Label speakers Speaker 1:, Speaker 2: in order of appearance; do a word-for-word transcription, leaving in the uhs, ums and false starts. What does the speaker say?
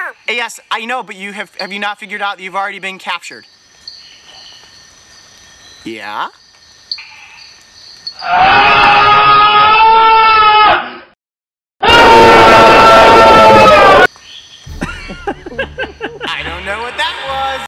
Speaker 1: Yes, I know, but you have have you not figured out that you've already been captured? Yeah?